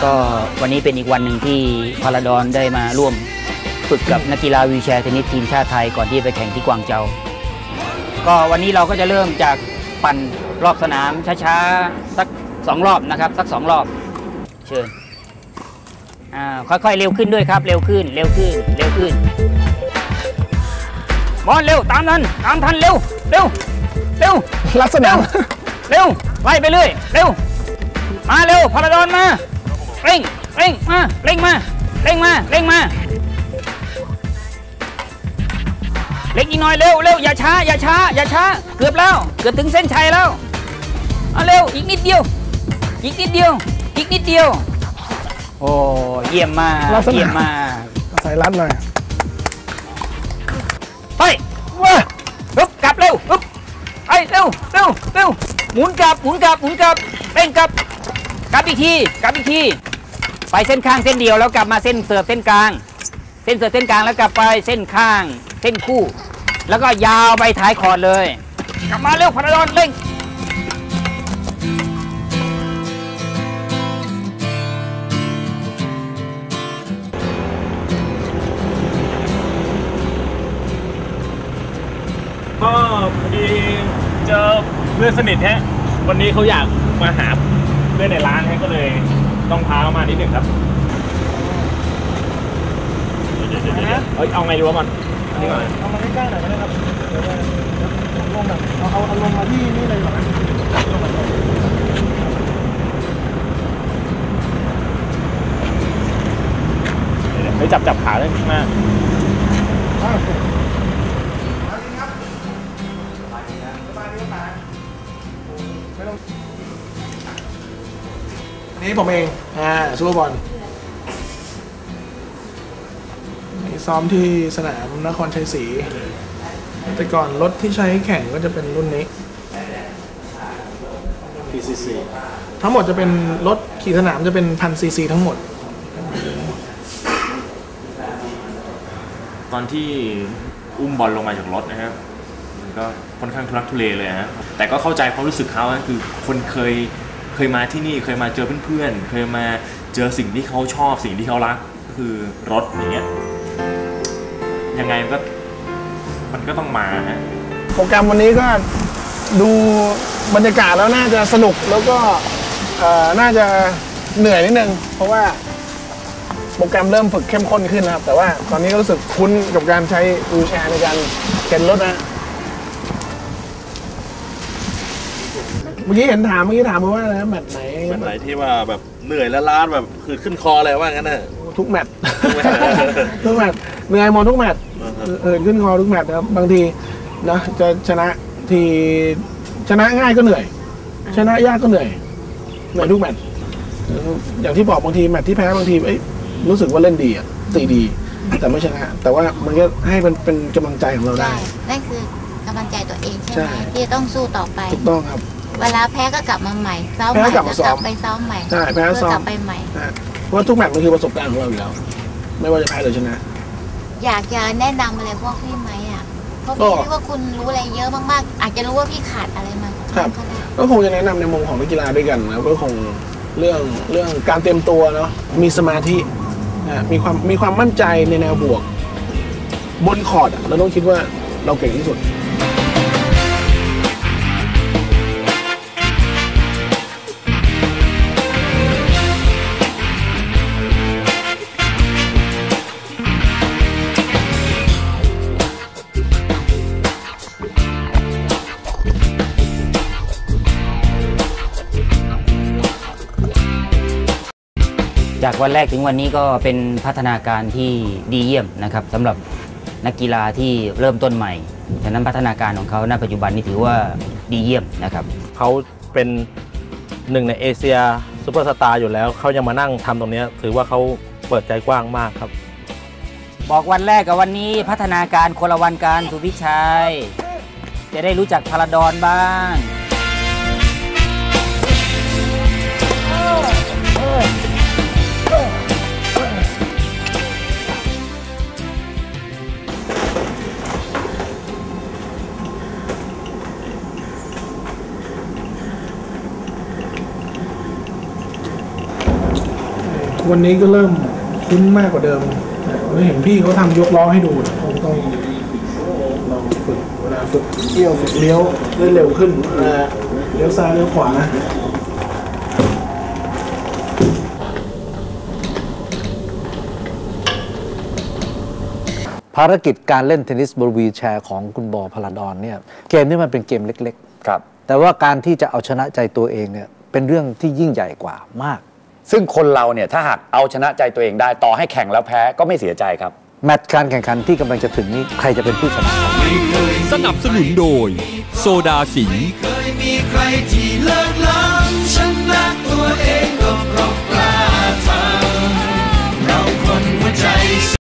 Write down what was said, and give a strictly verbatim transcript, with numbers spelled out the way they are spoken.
ก็วันนี้เป็นอีกวันหนึ่งที่พาราดอนได้มาร่วมฝึกกับนักกีฬาวีลแชร์เทนนิสทีมชาติไทยก่อนที่ไปแข่งที่กวางโจวก็วันนี้เราก็จะเริ่มจากปั่นรอบสนามช้าๆสักสองรอบนะครับสักสองรอบเชิญอ่าค่อยๆเร็วขึ้นด้วยครับเร็วขึ้นเร็วขึ้นเร็วขึ้นบอลเร็วตามทันตามทันเร็วเร็วเร็วลักษณะเร็วไล่ไปเรื่อยเร็วมาเร็วพาราดอนมาเร่งเร่งมาเร่งมาเร่งมาเร่งมาเล็กอีกหน่อยเร็วเร็วอย่าช้าอย่าช้าอย่าช้าเกือบแล้วเกือบถึงเส้นชัยแล้วเอาเร็วอีกนิดเดียวอีกนิดเดียวอีกนิดเดียวโอ้เยี่ยมมากเยี่ยมมากใส่รัดหน่อยไปว้าปึ๊บกลับเร็วปึ๊บไปเร็วเร็วเร็วหมุนกลับหมุนกลับหมุนกลับเร่งกลับกลับอีกทีกลับอีกทีไปเส้นข้างเส้นเดียวแล้วกลับมาเส้นเสิร์ฟเส้นกลางเส้นเสิร์ฟเส้นกลางแล้วกลับไปเส้นข้างเส้นคู่แล้วก็ยาวไปท้ายคอร์ดเลยกลับมาเร็วพาราดอนเร่งก็พอดีเจอเพื่อนสนิทฮะวันนี้เขาอยากมาหาเพื่อนในร้านฮะก็เลยต้องพาเขามานิดหนึ่งครับเฮ้ยเอาไงดีวะมันเอามาใกล้ๆหน่อยก็ได้ครับลงแบบเอาเอาลงมาที่นี่เลยก่อนนะเฮ้ยจับจับขาได้มากนี่ผมเองอ่าซูเปอร์บอลนี่ซ้อมที่สนามนครชัยศรีแต่ก่อนรถที่ใช้แข่งก็จะเป็นรุ่นนี้พี ซี ซีทั้งหมดจะเป็นรถขี่สนามจะเป็นพันซีซีทั้งหมดตอนที่อุ้มบอลลงมาจากรถนะครับมันก็ค่อนข้างทุรักทุเลเลยฮะแต่ก็เข้าใจความรู้สึกเขาคือคนเคยเคยมาที่นี่เคยมาเจอเพื่อนๆเคยมาเจอสิ่งที่เขาชอบสิ่งที่เขารักก็คือรถอย่างเงี้ยยังไงมันก็มันก็ต้องมาฮะโปรแกรมวันนี้ก็ดูบรรยากาศแล้วน่าจะสนุกแล้วก็น่าจะเหนื่อยนิดนึงเพราะว่าโปรแกรมเริ่มฝึกเข้มข้นขึ้นนะครับแต่ว่าตอนนี้ก็รู้สึกคุ้นกับการใช้วีลแชร์ในการเข็นรถนะเมื่อกี้เห็นถามเมื่อกี้ถามมาว่าอะไรแมตช์ไหนแมตช์ไหนที่ว่าแบบเหนื่อยและล้าแบบคือขึ้นคอเลยว่างั้นน่ะทุกแมตช์ทุกแมตช์เหนื่อยหมดทุกแมตช์เออขึ้นคอทุกแมตช์นะครับบางทีนะจะชนะทีชนะง่ายก็เหนื่อยชนะยากก็เหนื่อยเหนื่อยทุกแมตช์อย่างที่บอกบางทีแมตช์ที่แพ้บางทีเอ้ยรู้สึกว่าเล่นดีอ่ะตีดีแต่ไม่ชนะแต่ว่ามันก็ให้มันเป็นกำลังใจของเราได้นั่นคือกำลังใจตัวเองใช่ไหมที่ต้องสู้ต่อไปถูกต้องครับเวลาแพ้ก็กลับมาใหม่ซ้อมใหม่ก็กลับไปซ้อมใหม่ใช่แพ้ซ้อมกลับไปใหม่เพราะว่าทุกแมตช์มันคือประสบการณ์ของเราอยู่แล้วไม่ว่าจะแพ้หรือชนะอยากจะแนะนำอะไรพวกพี่ไหมอ่ะเพราะพี่ว่าคุณรู้อะไรเยอะมากๆอาจจะรู้ว่าพี่ขาดอะไรมาครับก็คงจะแนะนำในมุมของนักกีฬาด้วยกันนะก็คงเรื่องเรื่องการเตรียมตัวเนาะมีสมาธิมีความมีความมั่นใจในแนวบวกบนคอร์ดเราต้องคิดว่าเราเก่งที่สุดจากวันแรกถึงวันนี้ก็เป็นพัฒนาการที่ดีเยี่ยมนะครับสำหรับนักกีฬาที่เริ่มต้นใหม่ฉะนั้นพัฒนาการของเขาณปัจจุบันนี้ถือว่าดีเยี่ยมนะครับเขาเป็นหนึ่งในเอเชียซูเปอร์สตาร์อยู่แล้วเขายังมานั่งทำตรงนี้ถือว่าเขาเปิดใจกว้างมากครับบอกวันแรกกับวันนี้พัฒนาการคนละวันการสุพิชัยจะได้รู้จักพาราดอนบ้างวันนี้ก็เริ่มคุ้นมากกว่าเดิมเราเห็นพี่เขาทำยกล้อให้ดูคงต้องลองฝึกเวลาฝึกเอี้ยวฝึกเลี้ยวได้เร็วขึ้นนะเลี้ยวซ้ายเลี้ยวขวาภารกิจการเล่นเทนนิสบนวีลแชร์ของคุณบอพลาดอนเนี่ยเกมนี้มันเป็นเกมเล็กครับๆ แต่ว่าการที่จะเอาชนะใจตัวเองเนี่ยเป็นเรื่องที่ยิ่งใหญ่กว่ามากซึ่งคนเราเนี่ยถ้าหากเอาชนะใจตัวเองได้ต่อให้แข่งแล้วแพ้ก็ไม่เสียใจครับแมตช์การแข่งขันที่กำลังจะถึงนี้ใครจะเป็นผู้ชนะครับสนับสนุนโดยโซดาสิงห์